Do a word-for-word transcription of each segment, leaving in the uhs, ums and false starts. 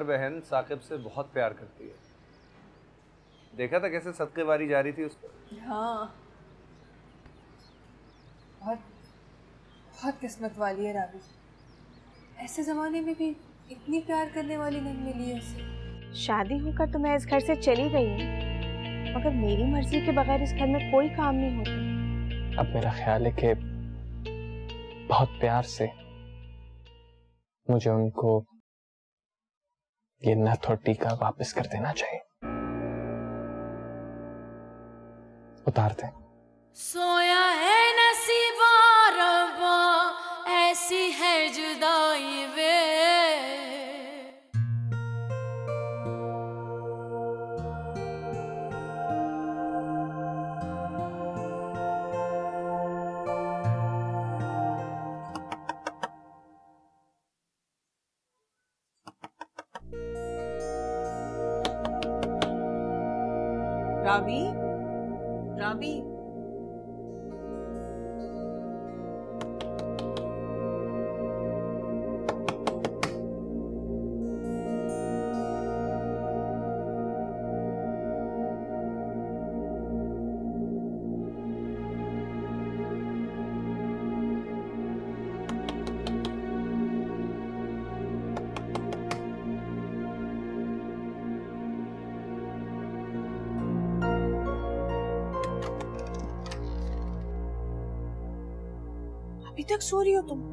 सत्तार बहन साकिब से बहुत प्यार करती है। देखा था कैसे सदके वारी जा रही थी उसको। हाँ, बहुत बहुत किस्मत वाली है राबी। ऐसे जमाने में भी इतनी प्यार करने वाली नहीं मिली है उसे। शादी होकर तो मैं इस घर से चली गई हूँ, मगर मेरी मर्जी के बगैर इस घर में कोई काम नहीं होता। अब मेरा ख्याल है कि बहुत प्यार से मुझे उनको ये नथ और टीका वापस कर देना चाहिए। उतार दें। सोया है नसीबा रब्बा, ऐसी है जुदाई वे। राबी, राबी, अभी तक सो रही हो तुम?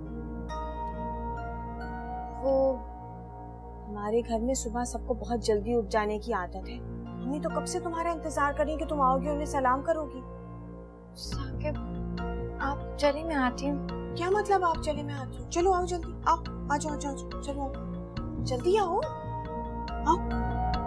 वो हमारे घर में सुबह सबको बहुत जल्दी उठ जाने की आदत है। मम्मी तो कब से तुम्हारा इंतजार कर रही है कि तुम आओगी, उन्हें सलाम करोगी। साकिब, आप चलिए मैं आती हूँ। क्या मतलब आप चले मैं आती हूँ? चलो आओ जल्दी, आओ आ जाओ, आ जाओ, चलो आओ जल्दी आओ आओ।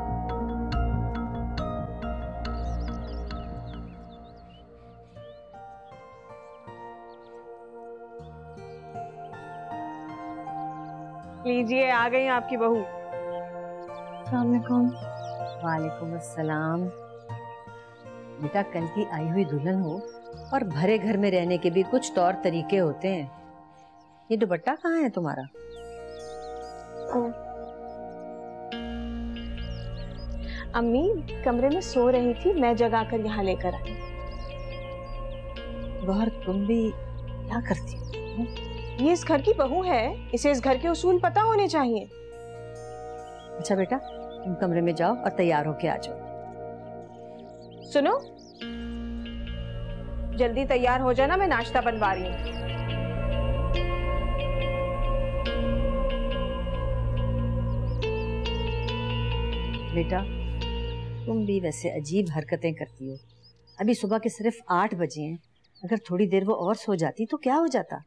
लीजिए, आ गई आपकी बहू। अस्सलामुअलैकुम। वालेकुम अस्सलाम। बेटा, कल की आई हुई दुल्हन हो और भरे घर में रहने के भी कुछ तौर तरीके होते हैं। ये दुपट्टा कहाँ है तुम्हारा? अम्मी कमरे में सो रही थी, मैं जगा कर यहाँ लेकर आई। गौर, तुम भी क्या करती हो? ये इस घर की बहू है, इसे इस घर के उसूल पता होने चाहिए। अच्छा बेटा, तुम कमरे में जाओ और तैयार होके आ जाओ। सुनो, जल्दी तैयार हो जाना, मैं नाश्ता बनवा रही हूँ। बेटा, तुम भी वैसे अजीब हरकतें करती हो। अभी सुबह के सिर्फ आठ बजे हैं, अगर थोड़ी देर वो और सो जाती तो क्या हो जाता।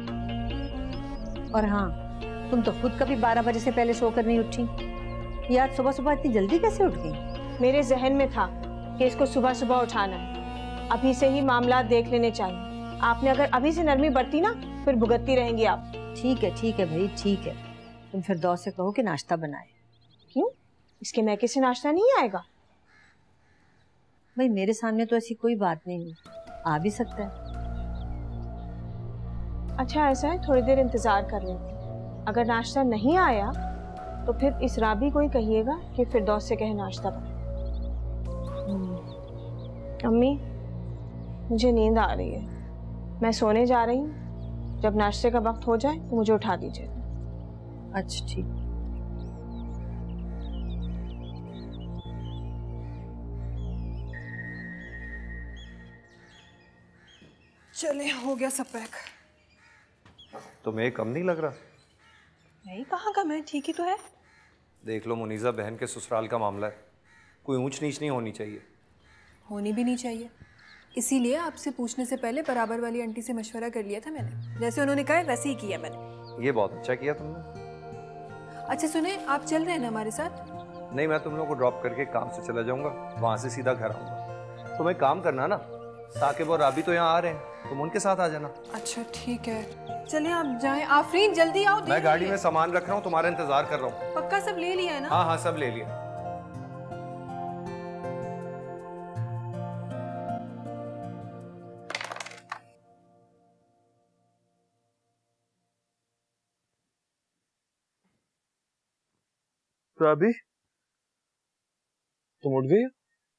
और हाँ, तुम तो खुद कभी बारह बजे से पहले सोकर नहीं उठी। यार, सुबह सुबह इतनी जल्दी कैसे उठ गई? मेरे जहन में था कि इसको सुबह सुबह उठाना है। अभी से ही मामला देख लेने चाहिए। आपने अगर अभी से नरमी बरती ना, फिर भुगतती रहेंगी आप। ठीक है ठीक है भाई, ठीक है। तुम फिर दौ से कहो कि नाश्ता बनाए। क्यों? इसके मैके से नाश्ता नहीं आएगा? भाई, मेरे सामने तो ऐसी कोई बात नहीं है, आ भी सकता है। अच्छा ऐसा है, थोड़ी देर इंतजार कर लेते हैं। अगर नाश्ता नहीं आया तो फिर इस राबी को ही कहिएगा कि फिरदौस से कहे नाश्ता बनाए। अम्मी, मुझे नींद आ रही है, मैं सोने जा रही हूँ। जब नाश्ते का वक्त हो जाए तो मुझे उठा दीजिए। अच्छा ठीक। चले, हो गया सब पैक। तुम्हें कम नहीं लग रहा? नहीं, कहाँ का, मैं ठीक ही तो है। देख लो मुनीजा, बहन के ससुराल का मामला है, कोई ऊंच नीच नहीं होनी चाहिए। होनी भी नहीं चाहिए, इसीलिए आपसे पूछने से पहले बराबर वाली आंटी से मशवरा कर लिया था मैंने। जैसे उन्होंने कहा वैसे ही किया मैंने। ये बहुत अच्छा किया तुमने। अच्छा सुने, आप चल रहे हैं ना हमारे साथ? नहीं, मैं तुम लोगों को ड्रॉप करके काम से चला जाऊंगा, वहां से सीधा घर आऊंगा। तुम एक काम करना ना, साकिब और राबी तो यहाँ आ रहे हैं, तुम उनके साथ आ जाना। अच्छा ठीक है, चलिए आप जाएं। आफरीन जल्दी आओ। मैं गाड़ी में सामान रख रहा हूँ, तुम्हारा इंतजार कर रहा हूँ। पक्का सब ले लिया है ना? हाँ हाँ, सब ले लिया। राबी, तुम उठ गई?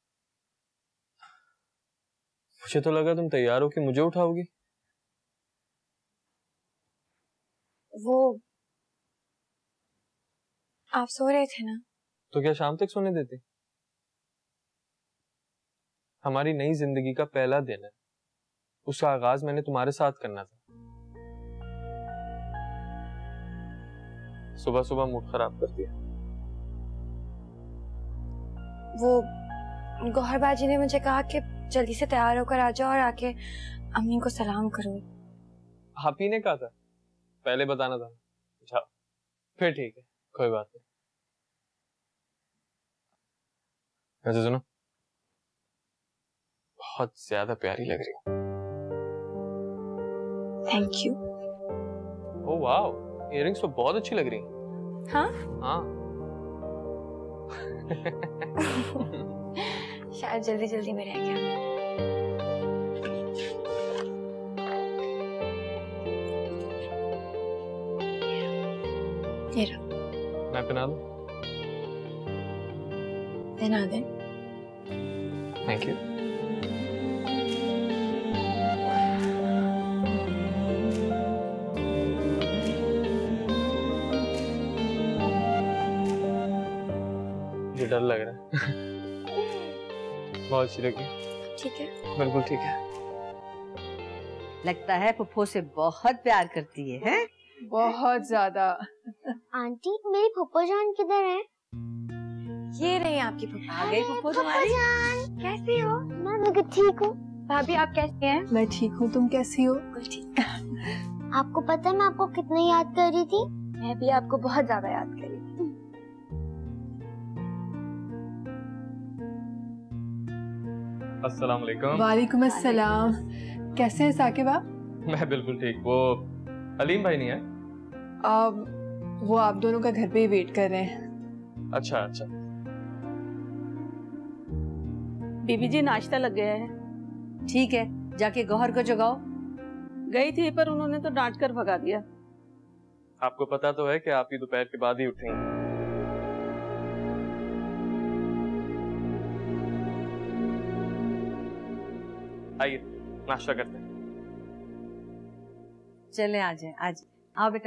मुझे तो लगा तुम तैयार हो कि मुझे उठाओगी। वो आप सो रहे थे ना? तो क्या शाम तक सोने देती? हमारी नई जिंदगी का पहला दिन है, उसका आगाज मैंने तुम्हारे साथ करना था। सुबह सुबह मूड खराब कर दिया। वो गौहर बाजी ने मुझे कहा कि जल्दी से तैयार होकर आ जाओ और आके अम्मी को सलाम करो। आप ही ने कहा था, पहले बताना था। जाओ फिर, ठीक है, कोई बात नहीं। वैसे सुनो, बहुत ज्यादा प्यारी लग रही हो। Thank you. ओह वाह, इयररिंग्स तो बहुत अच्छी लग रही हैं। हाँ हाँ। शायद जल्दी जल्दी में रह गया। ये रहा। मैं पहना दूं? पहना दे। Thank you. मुझे डर लग रहा है। बहुत अच्छी लगी। ठीक है, बिल्कुल ठीक है। लगता है फुफ्फो से बहुत प्यार करती है, हैं? बहुत ज्यादा। आंटी, मेरी फुफ्फो जान किधर है? ये रही आपकी फुफ्फो। आ गई फुफ्फो तुम्हारी। कैसी हो? मैं बिल्कुल ठीक हूँ। भाभी आप कैसी हैं? मैं ठीक हूँ, तुम कैसी हो? बिल्कुल ठीक। आपको पता है मैं आपको कितनी याद कर रही थी? मैं भी आपको बहुत ज्यादा याद करी। अस्सलाम वालेकुम। वालेकुम अस्सलाम। कैसे हैं साकिब आप? मैं बिल्कुल ठीक। वो अलीम भाई नहीं है? अब वो आप दोनों का घर पे ही वेट कर रहे हैं। अच्छा अच्छा। बीबी जी, नाश्ता लग गया है। ठीक है, जाके गौहर को जगाओ। गई थी पर उन्होंने तो डांट कर भगा दिया। आपको पता तो है कि आप ही दोपहर के बाद ही उठेंगे। आइए नाश्ता करते हैं। चले आ जाए, आज आओ बेटा।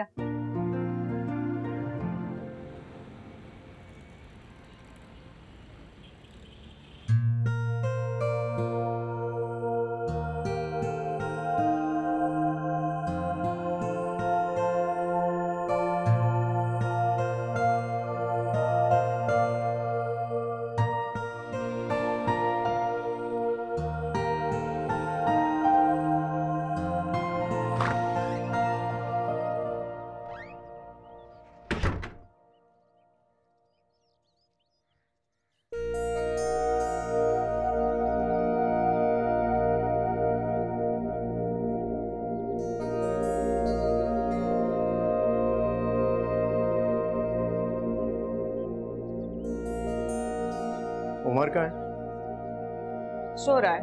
उमर का है? सो रहा है।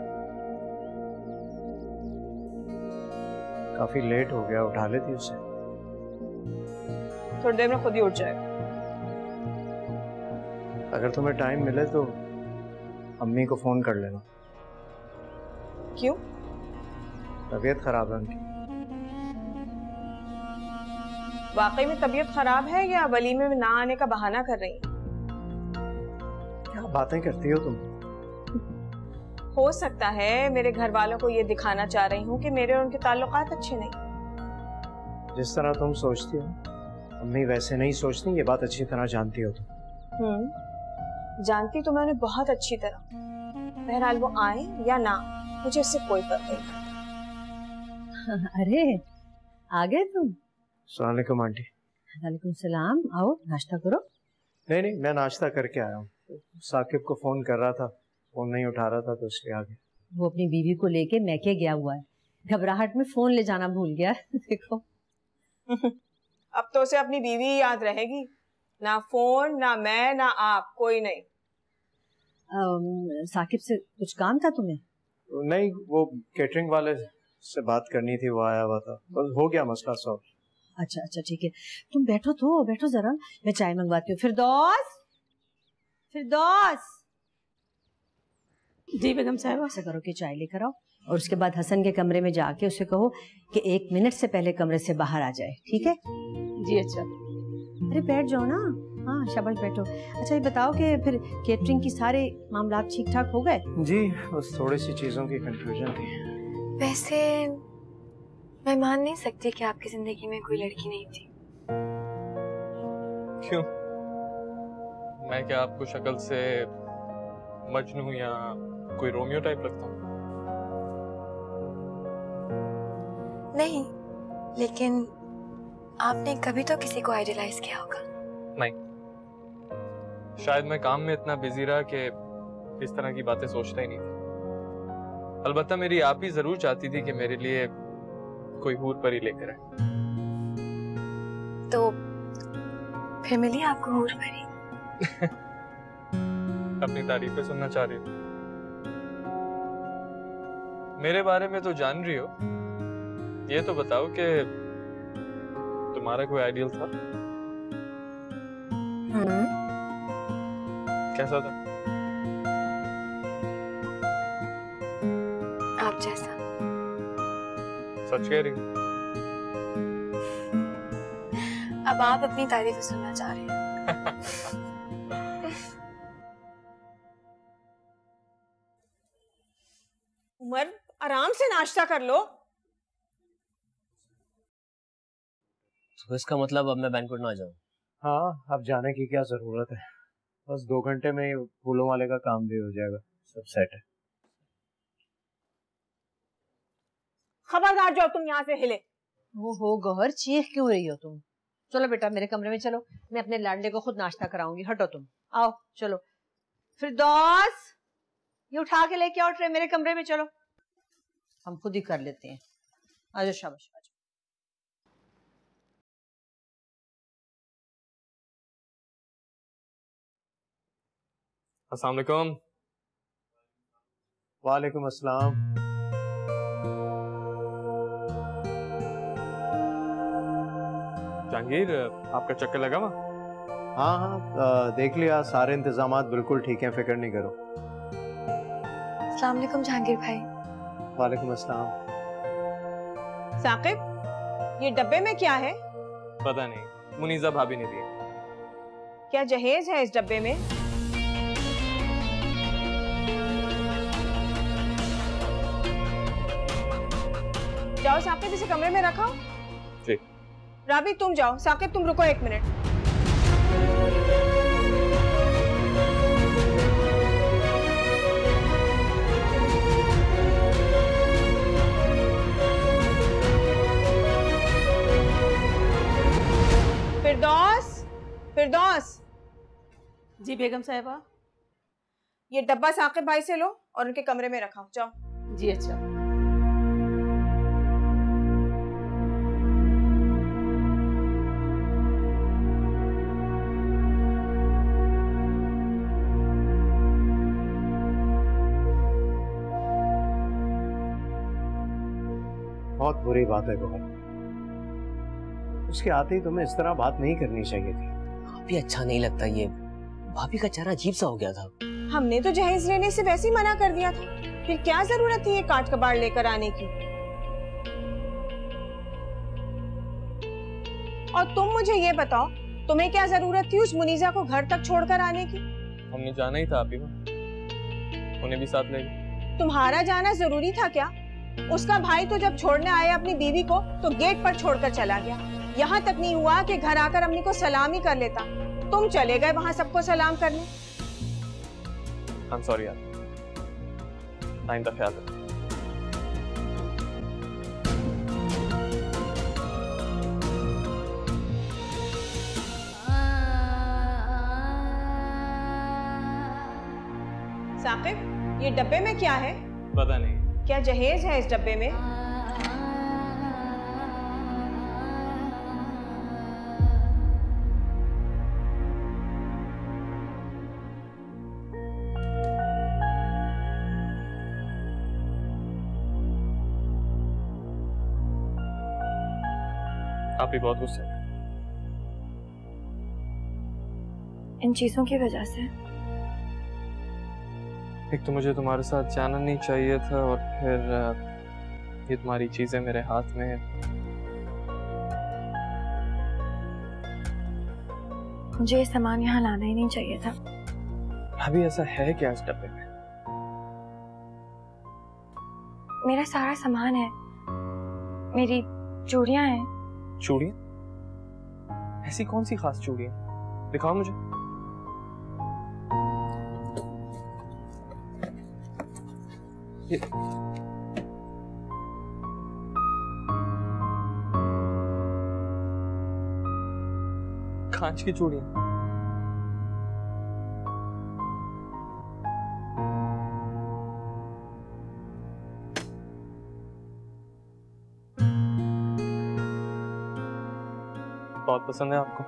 काफी लेट हो गया, उठा लेती उसे। थोड़ी देर में खुद ही उठ जाएगा। अगर तुम्हें टाइम मिले तो अम्मी को फोन कर लेना। क्यों? तबीयत खराब है उनकी। वाकई में तबीयत खराब है या वलीमे में ना आने का बहाना कर रही है? क्या बातें करती हो तुम? हो सकता है मेरे घर वालों को ये दिखाना चाह रही हूँ कि मेरे और उनके ताल्लुकात अच्छे नहीं। जिस तरह तुम सोचती हो अम्मी वैसे नहीं सोचती, ये बात अच्छी तरह जानती हो तुम। हम्म, जानती तो मैं उन्हें बहुत अच्छी तरह। बहरहाल वो आए या ना, मुझे इससे कोई फर्क नहीं पड़ता। अरे आ गए तुम? अस्सलाम वालेकुम आंटी। वालेकुम सलाम। आओ नाश्ता करो। नहीं नहीं, मैं नाश्ता करके आया हूँ। साकिब को फोन कर रहा था, फोन नहीं उठा रहा था तो इसलिए आ गया। वो अपनी बीवी को लेके मैके गया हुआ है, घबराहट में फोन ले जाना भूल गया। देखो अब तो उसे अपनी बीवी ही याद रहेगी, ना फोन, ना मैं, ना आप, कोई नहीं। अम, साकिब से कुछ काम था तुम्हें? नहीं, वो कैटरिंग वाले से बात करनी थी, वो आया हुआ था, बस हो गया मसला सॉल्व। अच्छा अच्छा ठीक है, तुम बैठो तो बैठो जरा, मैं चाय मंगवाती हूँ। फिरदौस फिरदौस, जी बेगम साहिबा। ऐसा करो कि चाय लेकर आओ और उसके बाद हसन के कमरे में जाके उसे कहो कि एक मिनट से पहले कमरे से बाहर आ जाए, ठीक है? जी अच्छा। अरे बैठ जाओ ना। हाँ शाबाश बैठो। अच्छा ये बताओ कि फिर केटरिंग की सारे मामला ठीक ठाक हो गए? जी बस थोड़ी सी चीजों की कंफ्यूजन थी। वैसे मैं मान नहीं सकती कि आपकी जिंदगी में कोई लड़की नहीं थी। क्यों? मैं क्या आपको शक्ल से मजनू या कोई रोमियो टाइप लगता हूँ? नहीं, लेकिन आपने कभी तो किसी को आइडियलाइज किया होगा। नहीं, शायद मैं काम में इतना बिजी रहा कि इस तरह की बातें सोचता ही नहीं था। अलबत्ता मेरी आप ही जरूर चाहती थी कि मेरे लिए कोई हूर परी लेकर आए। तो फिर मिली आपको हूर परी? अपनी तारीफें सुनना चाह रही हो? मेरे बारे में तो जान रही हो, ये तो बताओ कि तुम्हारा कोई आइडियल था? हम्म। कैसा था? आप जैसा। सच कह रही हो? अब आप अपनी तारीफ सुनना चाह रहे हैं। उमर आराम से नाश्ता कर लो। तो इसका मतलब अब मैं बैंक्वेट ना जाऊं? हाँ, अब जाने की क्या जरूरत है, बस दो घंटे में ही फूलों वाले का काम भी हो जाएगा, सब सेट है। खबरदार जाओ तुम यहाँ से हिले। वो हो गौहर, चीख क्यों रही हो तुम? चलो बेटा मेरे कमरे में चलो, मैं अपने लाडले को खुद नाश्ता कराऊंगी। हटो तुम, आओ चलो। फिरदौस, ये उठा के लेके आओ ट्रे, मेरे कमरे में चलो, हम खुद ही कर लेते हैं। आजो शाबाश आजो। अस्सलाम वालेकुम। वालेकुम अस्सलाम। जहांगीर, आपका चक्कर लगा वहाँ? हाँ हाँ आ, देख लिया, सारे इंतजामात बिल्कुल ठीक हैं, फिक्र नहीं करो। अस्सलाम वालेकुम जहांगीर भाई। वालेकुम अस्सलाम। साकिब, ये डब्बे में क्या है? पता नहीं, मुनीजा भाभी ने दिया। क्या जहेज है इस डब्बे में? जाओ साकिब इसे कमरे में रखो। जी। राबी तुम जाओ, साकिब तुम रुको एक मिनट। फिरदौस, फिरदौस। जी बेगम साहिबा। ये डब्बा साकिब भाई से लो और उनके कमरे में रखाओ, जाओ। जी अच्छा। बहुत बुरी बात है गौहर, उसके आते ही तुम्हें इस तरह बात नहीं करनी चाहिए थी। अभी अच्छा नहीं लगता, ये भाभी का चेहरा अजीब सा हो गया था। हमने तो जहेज लेने से वैसे ही मना कर दिया था, फिर क्या जरूरत थी ये काट कबाड़ लेकर आने की? और तुम मुझे ये बताओ, तुम्हें क्या जरूरत थी उस मुनीजा को घर तक छोड़कर आने की? हमने जाना ही था आप ही को, उन्हें भी साथ ले गए। तुम्हारा जाना जरूरी था क्या? उसका भाई तो जब छोड़ने आया अपनी बीवी को तो गेट पर छोड़कर चला गया, यहाँ तक नहीं हुआ कि घर आकर अम्मी को सलाम ही कर लेता। तुम चले गए वहां सबको सलाम करने। I'm sorry यार, आइंदा ख्याल रखो। साकिब, ये डब्बे में क्या है? पता नहीं। क्या जहेज है इस डब्बे में? आप भी बहुत गुस्से हैं। इन चीजों की वजह से एक तो मुझे तुम्हारे साथ जाना नहीं चाहिए था, और फिर ये तुम्हारी चीजें मेरे हाथ में है। मुझे ये सामान यहाँ लाना ही नहीं चाहिए था। अभी ऐसा है क्या इस डब्बे में? मेरा सारा सामान है, मेरी चूड़ियां हैं। चूड़ियां? ऐसी कौन सी खास चूड़ियां? दिखाओ मुझे। ये कांच की चूड़ियां। बहुत पसंद है आपको?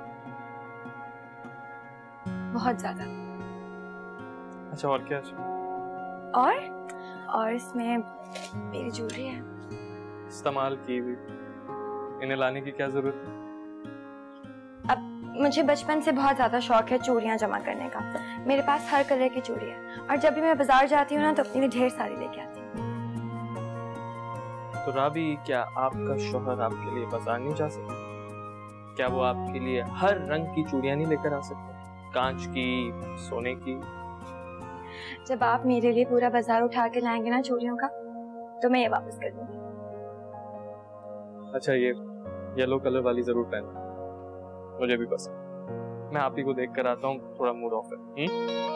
बहुत ज्यादा। अच्छा, और क्या है? और और इसमें मेरी ज्वेलरी है। इस्तेमाल की हुई, इन्हें लाने की क्या जरूरत है? अब मुझे बचपन से बहुत ज्यादा शौक है चूड़ियां जमा करने का। मेरे पास हर कलर की चूड़ी है, और जब भी मैं बाजार जाती हूँ ना तो अपने लिए ढेर सारी लेके आती हूँ। तो राबी, क्या आपका शौहर आपके लिए बाजार नहीं जा सकता? क्या वो आपके लिए हर रंग की चूड़ियां नहीं लेकर आ सकते? कांच की, सोने की? जब आप मेरे लिए पूरा बाजार उठा के लाएंगे ना चूड़ियों का, तो मैं ये वापस कर दूंगी। अच्छा, ये येलो कलर वाली जरूर पहनना, मुझे भी पसंद। मैं आप ही को देख कर आता हूँ, थोड़ा मूड ऑफ है।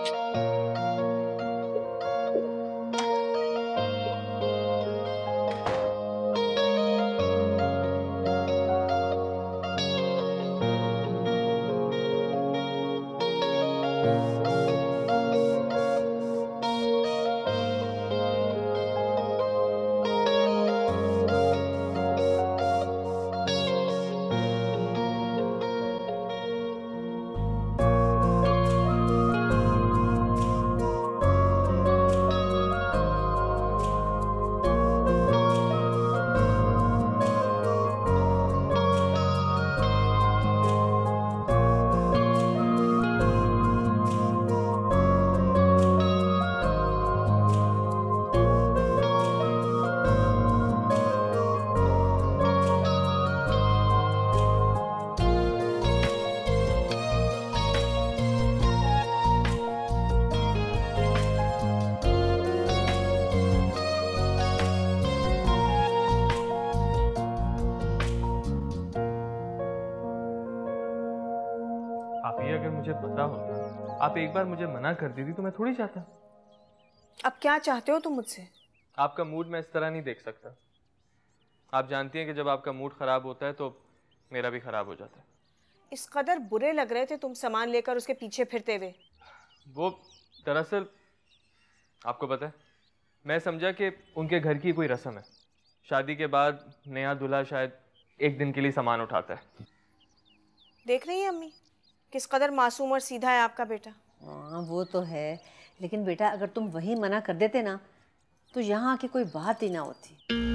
अगर मुझे पता होता, आप एक बार मुझे मना कर दी थी तो मैं थोड़ी चाहता। अब क्या चाहते हो तुम मुझसे? आपका मूड मैं इस तरह नहीं देख सकता। आप जानती हैं कि जब आपका मूड खराब होता है तो मेरा भी खराब हो जाता है। इस कदर बुरे लग रहे थे तुम सामान लेकर उसके पीछे फिरते हुए। वो दरअसल आपको पता है, मैं समझा कि उनके घर की कोई रस्म है। शादी के बाद नया दूल्हा शायद एक दिन के लिए सामान उठाता है। देख रही है अम्मी किस कदर मासूम और सीधा है आपका बेटा। हाँ वो तो है, लेकिन बेटा अगर तुम वही मना कर देते ना तो यहाँ की कोई बात ही ना होती।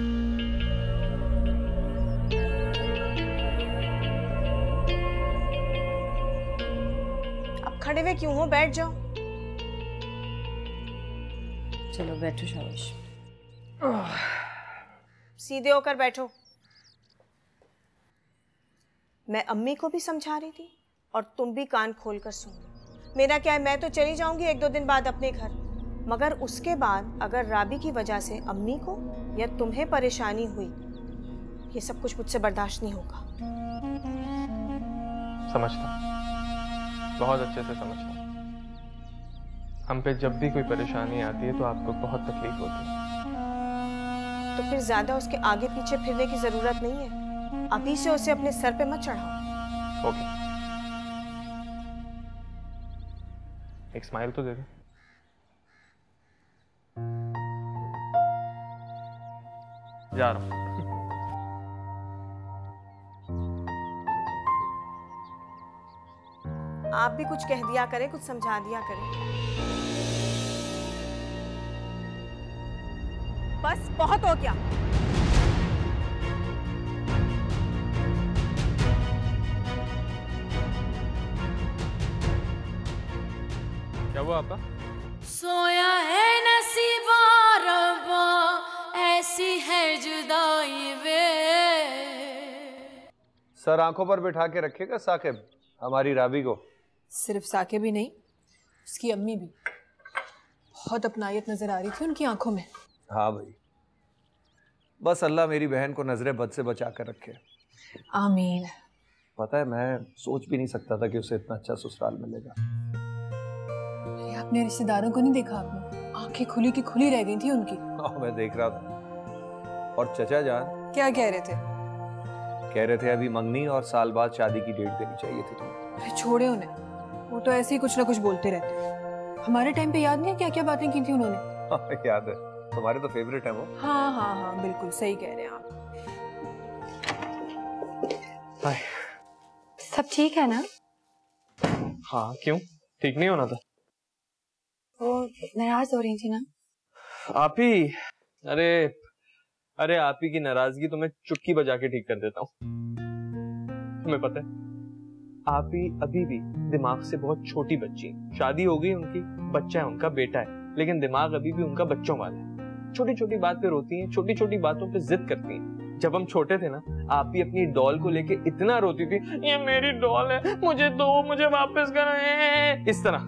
अब खड़े हुए क्यों हो, बैठ जाओ। चलो बैठो शाबाश। सीधे होकर बैठो। मैं अम्मी को भी समझा रही थी और तुम भी कान खोलकर सुन। मेरा क्या है, मैं तो चली जाऊंगी एक दो दिन बाद अपने घर, मगर उसके बाद अगर राबी की वजह से अम्मी को या तुम्हें परेशानी हुई, ये सब कुछ मुझसे बर्दाश्त नहीं होगा। समझता, बहुत अच्छे से समझता। हम पे जब भी कोई परेशानी आती है तो आपको बहुत तकलीफ होती है। तो फिर ज्यादा उसके आगे पीछे फिरने की जरूरत नहीं है। अभी से उसे अपने सर पे मत चढ़ाओ। ओके, एक स्माइल तो दे दो। जा रहा हूं। आप भी कुछ कह दिया करें, कुछ समझा दिया करें। बस बहुत हो गया। क्या हुआ आपका? सोया है है जुदाई वे। सर आंखों पर बिठा के रखेगा साकिब हमारी राबी को। सिर्फ साकिब ही नहीं, उसकी अम्मी भी। बहुत अपनायत नजर आ रही थी उनकी आंखों में। हाँ भाई, बस अल्लाह मेरी बहन को नजरे बद से बचा कर रखे। आमीन। पता है मैं सोच भी नहीं सकता था कि उसे इतना अच्छा ससुराल मिलेगा। अरे अपने रिश्तेदारों को नहीं देखा आपने? आंखें खुली की खुली रह गई थी उनकी। हाँ मैं देख रहा था। और चचा जान क्या कह रहे थे? कह रहे थे अभी मंगनी और साल बाद शादी की डेट देनी चाहिए थी तुम्हें। अरे छोड़े उन्हें, वो तो ऐसे ही कुछ ना कुछ बोलते रहते हैं। हमारे टाइम पे याद नहीं क्या क्या बातें की थी उन्होंने। हाँ, याद है, तुम्हारे तो फेवरेट है वो। हाँ हाँ हाँ बिल्कुल सही कह रहे हैं आप। हाय। सब ठीक है ना? हाँ क्यों, ठीक नहीं होना था? वो नाराज हो रही थी ना? आप ही, अरे अरे आप ही की नाराजगी तो मैं चुटकी बजा के ठीक कर देता हूँ। तुम्हें पता है आप ही अभी भी दिमाग से बहुत छोटी बच्ची है। शादी हो गई उनकी, बच्चा है उनका, बेटा है, लेकिन दिमाग अभी भी उनका बच्चों वाला है। छोटी छोटी बात पे रोती हैं, छोटी छोटी बातों पे जिद करती हैं। जब हम छोटे थे ना, आप ही अपनी डॉल को लेके इतना रोती थी, ये मेरी डॉल है, मुझे दो, मुझे वापस करो, इस तरह।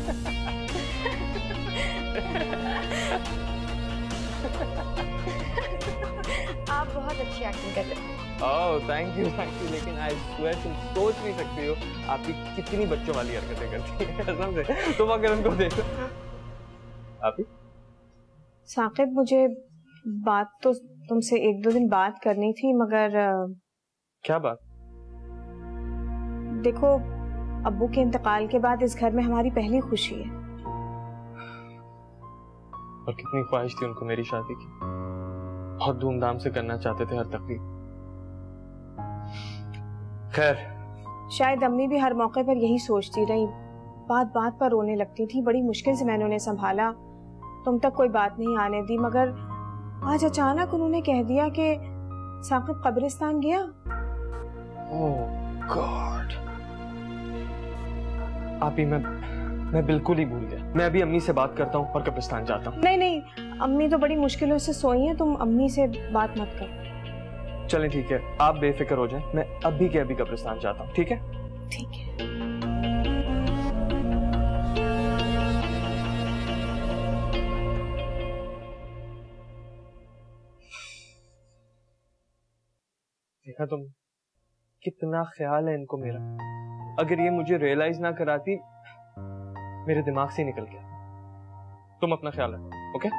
आप बहुत अच्छी एक्टिंग कर रहे हो। Oh thank you thank you. लेकिन आई स्वेयर तुम सोच नहीं सकती हो आप ही कितनी बच्चों वाली हरकतें करती है कसम से। तुम अगर उनको देखो। आप ही साकिब, मुझे बात तो तुमसे एक दो दिन बात करनी थी, मगर क्या बात? देखो, अब्बू के इंतकाल के बाद इस घर में हमारी पहली खुशी है। और कितनी ख्वाहिश थी उनको मेरी शादी की, बहुत धूमधाम से करना चाहते थे हर तकलीफ। खैर, शायद अम्मी भी हर मौके पर यही सोचती रही, बात बात पर रोने लगती थी। बड़ी मुश्किल से मैंने उन्हें संभाला, तुम तक कोई बात नहीं आने दी, मगर आज अचानक उन्होंने कह दिया कि साकिब कब्रिस्तान गया। Oh God. आप ही, मैं मैं बिल्कुल ही भूल गया। मैं अभी अम्मी से बात करता हूँ और कब्रिस्तान जाता हूँ। नहीं नहीं, अम्मी तो बड़ी मुश्किलों से सोई हैं, तुम अम्मी से बात मत करो। चलें ठीक है, आप बेफिक्र हो जाएं, मैं अभी के अभी कब्रिस्तान जाता हूँ। ठीक है ठीक है। देखा तुम, कितना ख्याल है इनको मेरा। अगर ये मुझे रियलाइज ना कराती, मेरे दिमाग से निकल गया। तुम अपना ख्याल रखो, ओके?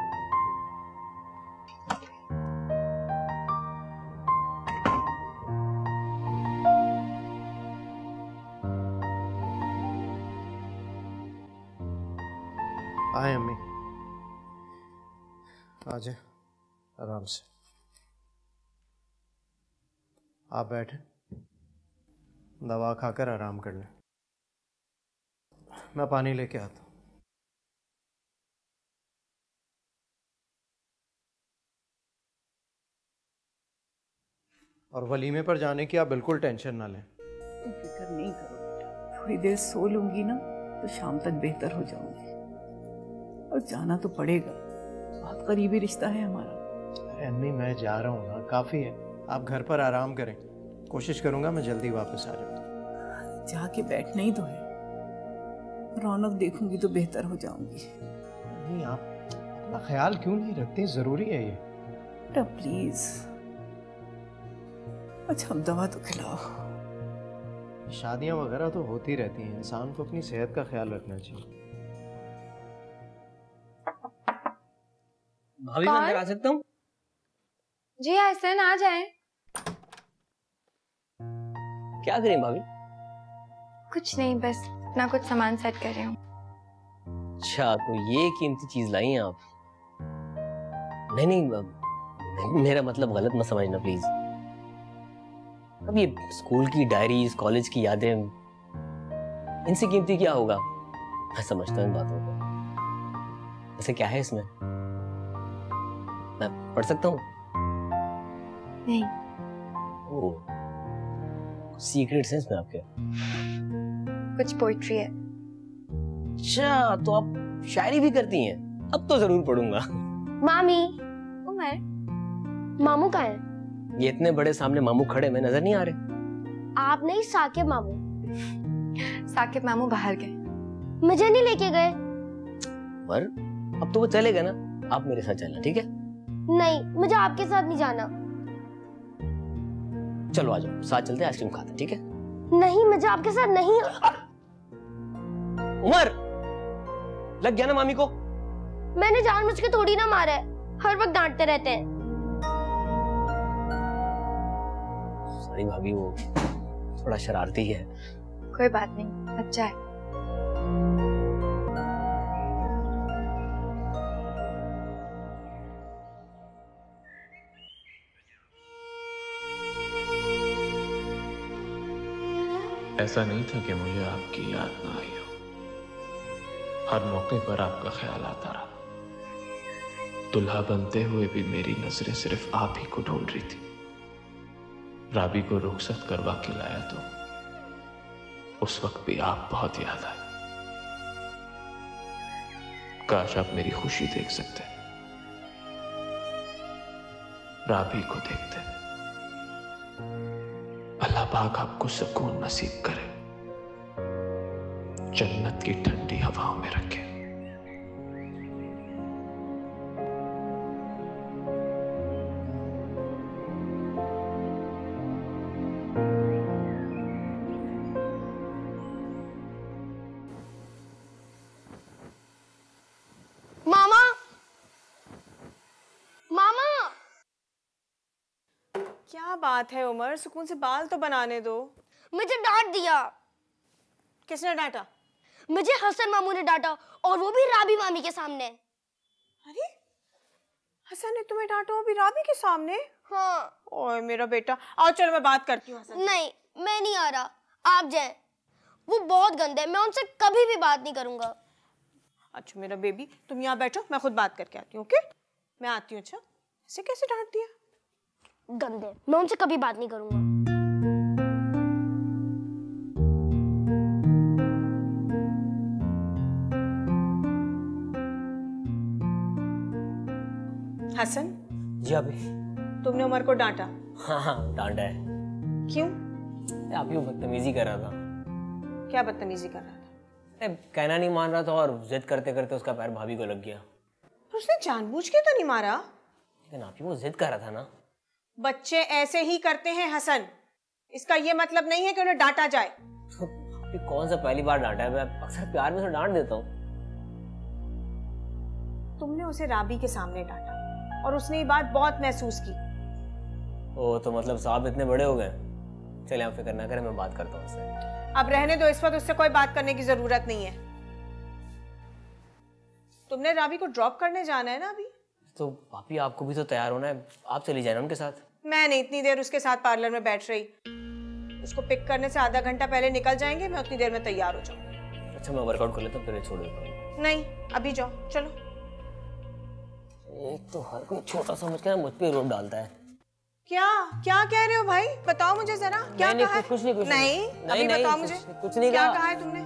आए अम्मी, आ जाए आराम से। आप बैठे, दवा खाकर आराम कर लें, मैं पानी लेके आता हूँ। और वलीमे पर जाने की आप बिल्कुल टेंशन ना लें। तुम फिक्र नहीं करो बेटा, थोड़ी देर सो लूंगी ना तो शाम तक बेहतर हो जाऊंगी। और जाना तो पड़ेगा, बहुत करीबी रिश्ता है हमारा। अरे अम्मी, मैं जा रहा हूँ ना, काफ़ी है। आप घर पर आराम करें, कोशिश करूँगा मैं जल्दी वापस आ जाऊँ। जाके बैठना ही तो है, रौनक देखूंगी तो बेहतर हो जाऊंगी। नहीं, आप अपना ख्याल क्यों नहीं रखते? ज़रूरी है ये। बेटा प्लीज, अच्छा अब दवा तो खिलाओ। शादियाँ वगैरह तो होती रहती हैं, इंसान को अपनी सेहत का ख्याल रखना चाहिए। भाभी, मैं अंदर आ सकता हूँ? जी हसन, आ जाएं। क्या करें भाभी? कुछ नहीं, बस अपना कुछ सामान सेट कर रही हूँ। अच्छा, तो ये कीमती चीज लाई हैं आप? नहीं नहीं, मेरा मतलब गलत मत समझना प्लीज। अब ये स्कूल की डायरीज, कॉलेज की यादें, इनसे कीमती क्या होगा? मैं समझता हूँ इन बातों को। वैसे क्या है इसमें? मैं पढ़ सकता हूँ? नहीं। ओह, सीक्रेट सेंस में आपके? कुछ पोइट्री है। अच्छा, तो आप शायरी भी करती हैं? अब तो जरूर पढ़ूंगा। मामी, उमर, मामू कहाँ है? ये इतने बड़े सामने मामू खड़े में नजर नहीं आ रहे? आप नहीं, साकिब मामू। साकिब मामू बाहर गए। मुझे नहीं लेके गए। पर अब तो वो चले गए ना, आप मेरे साथ चलना, ठीक है? नहीं, मुझे आपके साथ नहीं जाना। चलो आ जाओ, साथ चलते आइसक्रीम खाते, ठीक है? नहीं, मुझे आपके साथ नहीं। उमर, लग गया ना मामी को? मैंने जानबूझ के थोड़ी ना मारा है, हर वक्त डांटते रहते हैं। सॉरी भाभी, वो थोड़ा शरारती है। कोई बात नहीं, बच्चा है। ऐसा नहीं था कि मुझे आपकी याद ना आई हो। हर मौके पर आपका ख्याल आता रहा। दुल्हा बनते हुए भी मेरी नजरें सिर्फ आप ही को ढूंढ रही थी। राबी को रुखसत करवा के लाया तो उस वक्त भी आप बहुत याद आए। काश आप मेरी खुशी देख सकते, राबी को देखते। अल्लाह पाक आपको सुकून नसीब करे, जन्नत की ठंडी हवाओं में रखे। मामा, मामा। क्या बात है उमर, सुकून से बाल तो बनाने दो। मुझे डांट दिया। किसने डांटा? मुझे हसन मामू ने डांटा, और वो भी राबी मामी के सामने। अरे हसन ने तुम्हें डांटा, वो भी राबी के सामने? हाँ। ओए मेरा बेटा, आओ चलो मैं बात करती हूँ हसन। नहीं, मैं नहीं आ रहा, आप जाएं। वो बहुत गंदे हैं, मैं उनसे कभी भी बात नहीं करूंगा। अच्छा मेरा बेबी, तुम यहाँ बैठो, मैं खुद बात करके आती हूँ। ओके, मैं आती हूँ। अच्छा, ऐसे कैसे डांट दिया? गंदे, मैं उनसे कभी बात नहीं करूंगा। हसन जी अभी तुमने उमर को डांटा? हाँ हाँ डांटा है। क्यों? आप ही वो बदतमीजी कर रहा था। क्या बदतमीजी कर रहा था? अरे कहना नहीं मान रहा था और जिद करते करते उसका पैर भाभी को लग गया। पर उसने जानबूझ के तो नहीं मारा? लेकिन आप ही वो जिद कर रहा था ना। बच्चे ऐसे ही करते हैं हसन, इसका ये मतलब नहीं है कि उन्हें डांटा जाए। अभी कौन सा पहली बार डांटा है, मैं अक्सर प्यार में उसे डांट देता हूँ। तुमने उसे राबी के सामने डांटा और उसने ये बात बहुत महसूस की। ओ तो मतलब साहब इतने बड़े हो गए। चले आप फिक्र ना करें, मैं बात करता हूँ उससे। अब रहने दो, इस वक्त उससे कोई बात करने की जरूरत नहीं है। तुमने राबी को ड्रॉप करने जाना है ना अभी? तो पापी आपको भी तो तैयार होना है, आप चली जाए ना उनके साथ। मैं नहीं इतनी देर उसके साथ पार्लर में बैठ रही। उसको पिक करने से आधा घंटा पहले निकल जाएंगे, मैं उतनी देर में तैयार हो जाऊंगी। अच्छा मैं वर्कआउट कर लेता हूँ, फिर छोड़ देता हूँ। नहीं अभी जाओ, चलो। एक तो हर कोई छोटा समझ के मुझ पे रोब डालता है। क्या क्या कह रहे हो भाई, बताओ मुझे जरा, क्या नहीं, कहा है? कुछ नहीं, कुछ नहीं, नहीं, अभी नहीं, बताओ कुछ, मुझे कुछ नहीं क्या कहा। कहा है तुमने?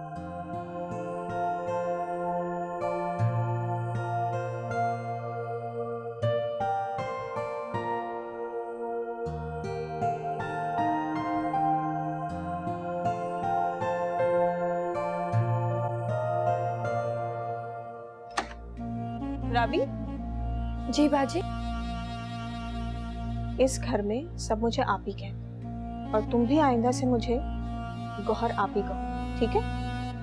राबी। जी बाजी। इस घर में सब मुझे आप ही कहते, और तुम भी आइंदा से मुझे गौहर आप ही कहो, ठीक है?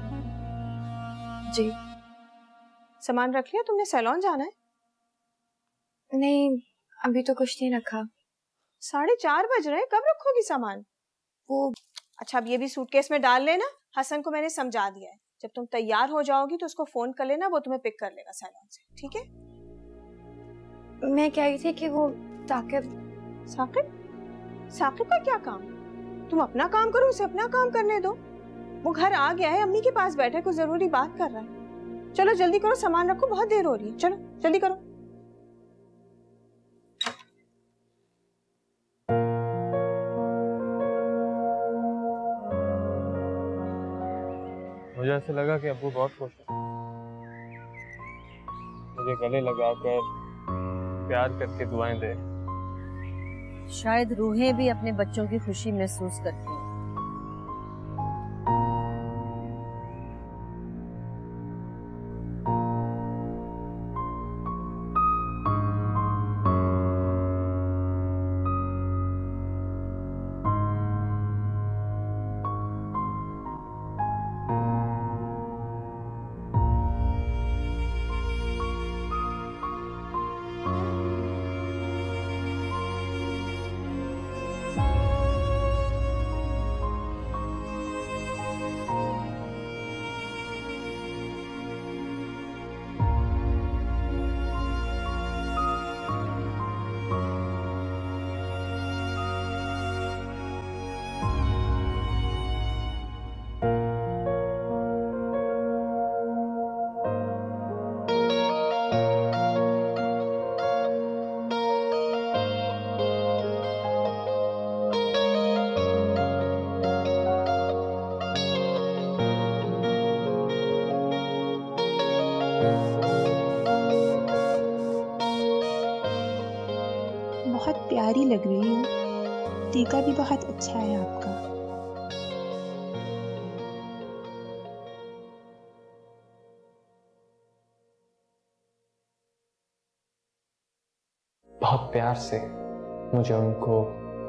जी। सामान रख लिया तुमने? सैलून जाना है? नहीं अभी तो कुछ नहीं रखा। साढ़े चार बज रहे हैं, कब रखोगी सामान? वो अच्छा अब ये भी सूटकेस में डाल लेना। हसन को मैंने समझा दिया है, जब तुम तैयार हो जाओगी तो उसको फोन कर लेना, वो तुम्हें पिक कर लेगा सैलून से, ठीक है? मैं कह रही थी कि वो साकिब साकिब साकिब का क्या काम? तुम अपना काम करो, उसे अपना काम करने दो। वो घर आ गया है, अम्मी के पास बैठा है, कुछ जरूरी बात कर रहा है। चलो जल्दी करो, सामान रखो, बहुत देर हो रही है। चलो जल्दी करो। मुझे ऐसे लगा कि अब्बू बहुत खुश है। मुझे गले लगाकर प्यार करके दुआएं दे। शायद रूहें भी अपने बच्चों की खुशी महसूस करती हैं। बहुत प्यारी लग रही हो। टीका भी बहुत अच्छा है आपका। बहुत प्यार से मुझे उनको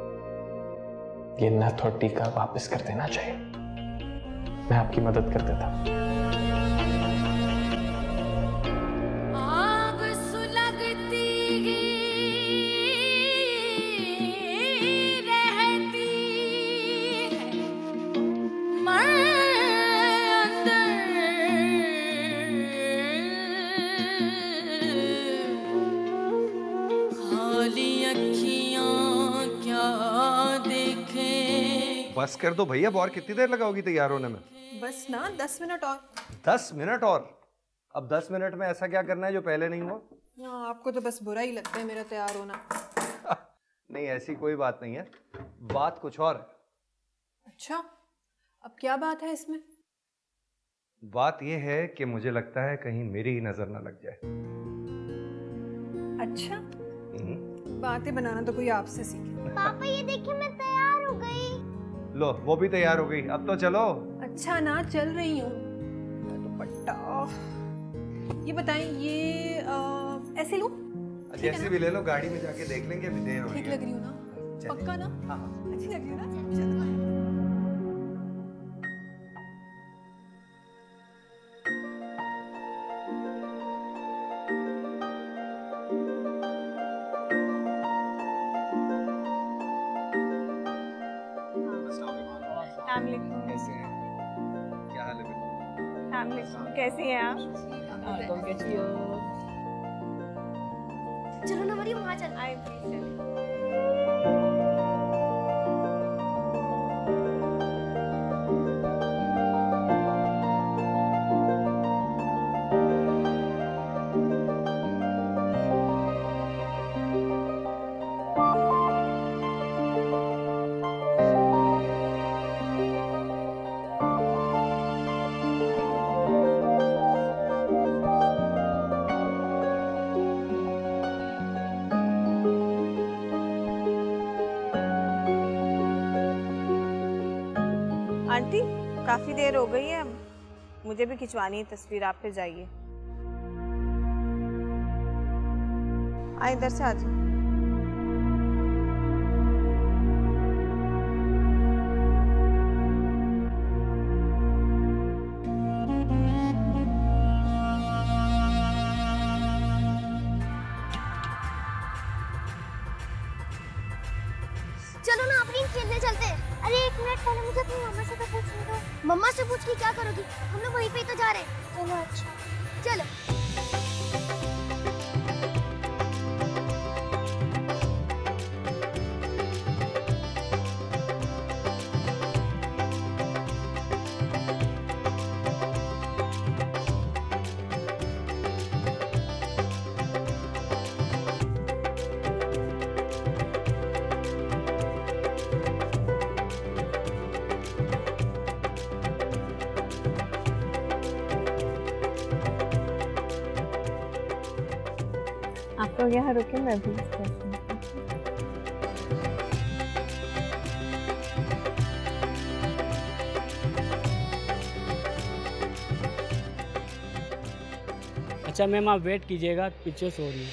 ये नथ और टीका वापस कर देना चाहिए। मैं आपकी मदद कर देता हूँ। आग सुलगती रहती है मन अंदर, खाली अखियां क्या देखें। बस कर दो भैया, और कितनी देर लगाओगी तैयार होने में? बस ना दस मिनट और। दस मिनट और? अब दस मिनट में ऐसा क्या करना है जो पहले नहीं हुआ? हाँ, आपको तो बस बुरा ही लगता है मेरा तैयार होना। नहीं, ऐसी कोई बात नहीं है, बात कुछ और है। अच्छा, अब क्या बात है इसमें? बात यह है कि मुझे लगता है कहीं मेरी ही नजर ना लग जाए। अच्छा, बातें बनाना तो कोई आपसे सीखे। पापा ये देखिए मैं तैयार हो गई। लो, वो भी तैयार हो गई, अब तो चलो। अच्छा ना, चल रही हूँ। दुपट्टा, ये बताएं, ये आ, ऐसे लूं? जैसे भी ले लो, गाड़ी में जाके देख लेंगे, अभी देर हो रही है। ठीक लग रही हूँ ना? पक्का ना? हाँ, अच्छी लग रही हूँ ना? चलो। कैसे हैं? क्या हाल है? कैसी हैं आप? चलो ना मरियम, वहाँ चल। आई प्लीज। आंटी, काफी देर हो गई है, मुझे भी खिंचवानी है तस्वीर, आप पे जाइए। आ इधर से आ जाओ। चलो ना अपनी खेलने चलते हैं। अरे एक मिनट, पहले मुझे अपनी मम्मा से तो पूछने दो। मम्मा से पूछ के क्या करोगी? हम लोग वहीं पे ही तो जा रहे हैं। चलो अच्छा, चलो। आप लोग यहाँ रुके, मैं भी स्टेशन पे। अच्छा मैम आप वेट कीजिएगा, पीछे सो रही है।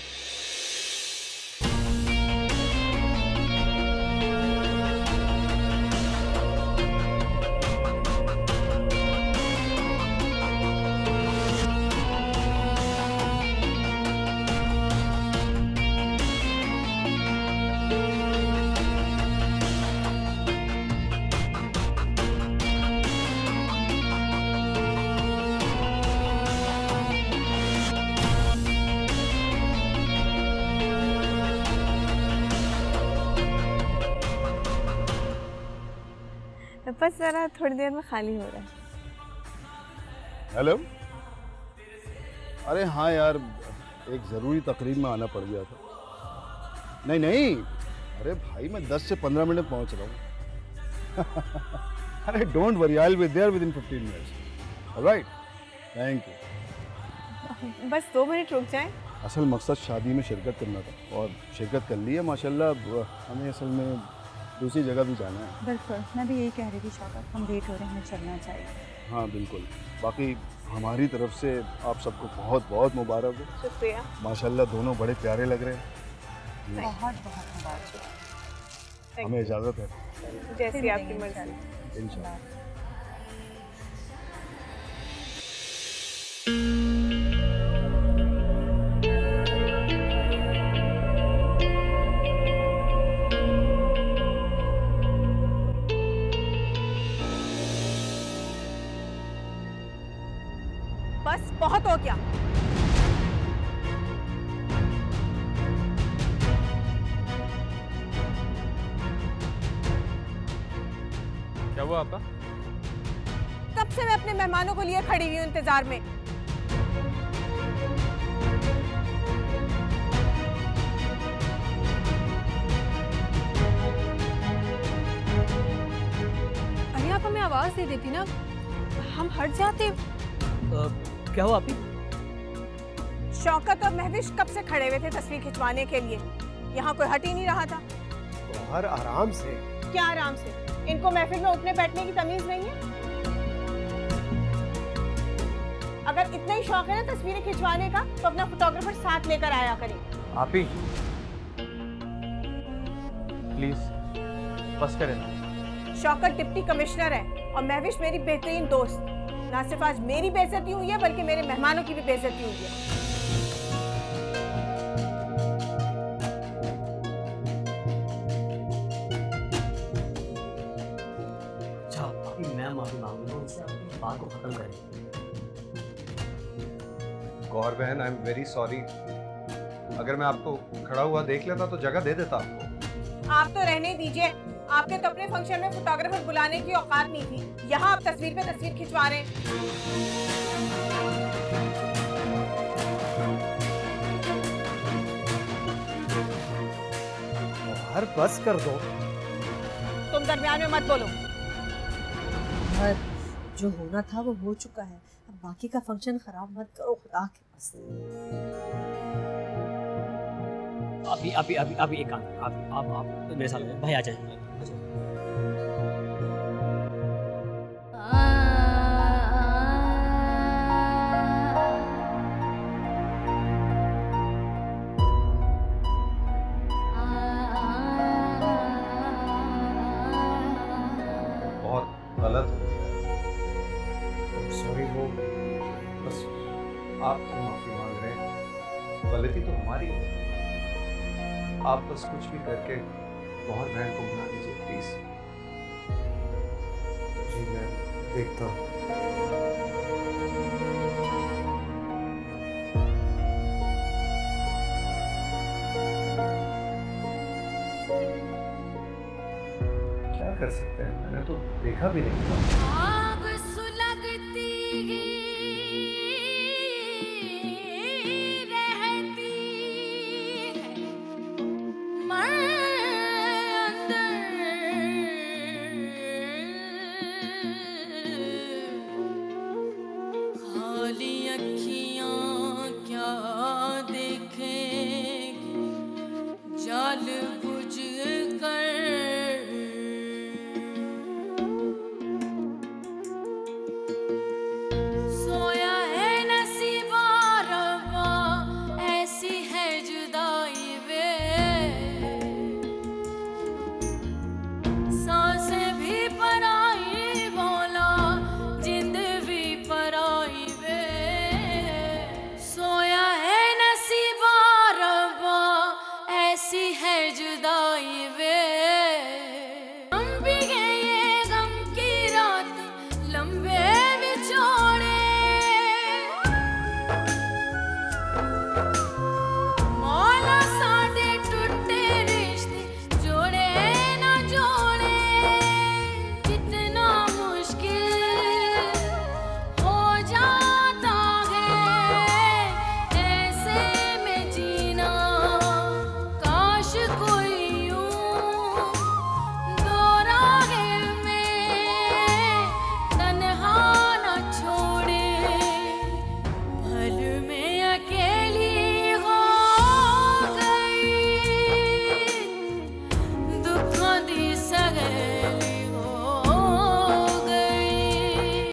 बस जरा थोड़ी देर में खाली हो रहा है। हेलो। अरे हाँ यार, एक ज़रूरी तकरीब में आना पड़ गया था। नहीं नहीं, अरे भाई मैं दस से पंद्रह मिनट में पहुंच रहा हूँ। अरे don't worry, I will be there within fifteen minutes. Alright, thank you. बस दो मिनट रुक जाएं। असल मकसद शादी में शिरकत करना था और शिरकत कर ली है माशाल्लाह। हमें असल में दूसरी जगह भी जाना है। बिल्कुल, मैं भी यही कह रही थी शौकत, हम लेट हो रहे हैं, हमें चलना चाहिए। हाँ बिल्कुल, बाकी हमारी तरफ से आप सबको बहुत बहुत मुबारक हो। शुक्रिया। माशाल्लाह दोनों बड़े प्यारे लग रहे हैं। बहुत बहुत मुबारक। हमें इजाज़त है। जैसी आपकी मर्जी। इंशाल्लाह। बस बहुत हो गया। क्या हुआ आपा? कब से मैं अपने मेहमानों को लिए खड़ी हुई हूं इंतजार में। अरे आप हमें आवाज दे देती ना, हम हट जाते। आ, क्या हुआ आपी? शौकत और महविश कब से खड़े हुए थे तस्वीर खिंचवाने के लिए, यहाँ कोई हट ही नहीं रहा था। हर आराम से। क्या आराम से? इनको महफिल में उठने बैठने की तमीज नहीं है? अगर इतना ही शौक है ना तस्वीरें खिंचवाने का, तो अपना फोटोग्राफर साथ लेकर आया करें। आपी प्लीज बस करें ना। शौकत डिप्टी कमिश्नर है और महविश मेरी बेहतरीन दोस्त। ना सिर्फ आज मेरी बेइज्जती हुई है, बल्कि मेरे मेहमानों की भी बेइज्जती हुई है। अच्छा अभी मैं माफी मांगूंगा उनसे, अपनी बात को खत्म करें। गौर बहन, आई एम वेरी सॉरी। अगर मैं आपको खड़ा हुआ देख लेता तो जगह दे देता आपको। आप तो रहने दीजिए, आपने तो अपने फंक्शन में फोटोग्राफर बुलाने की औकात नहीं थी। यहाँ आप तस्वीर पे तस्वीर खिंचवा रहे हैं। हर बस कर दो। तुम दरमियान में मत बोलो। हर जो होना था वो हो चुका है, अब बाकी का फंक्शन खराब मत करो खुदा के वास्ते। अभी अभी अभी अभी एक काम करें, आप आप आप मेरे साथ भाई आ जाए। बहुत गलत हो गया। सॉरी, वो बस आप क्यों माफी मांग रहे हैं? गलती तो हमारी है। आप बस कुछ भी करके बहुत बहन को मना दीजिए प्लीज। जी मैं देखता हूँ। क्या कर सकते हैं, मैंने तो देखा भी नहीं था।